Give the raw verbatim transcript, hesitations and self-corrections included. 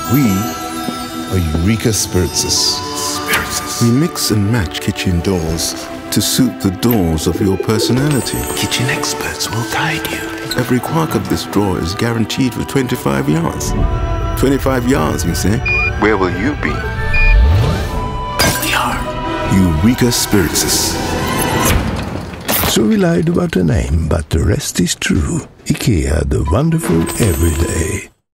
We are EUREKA SPIRITSIS. SPIRITSIS. We mix and match kitchen doors to suit the doors of your personality. Kitchen experts will guide you. Every quark of this drawer is guaranteed for twenty-five yards. twenty-five yards, you say? Where will you be? We are EUREKA SPIRITSIS. So we lied about the name, but the rest is true. IKEA, the wonderful everyday.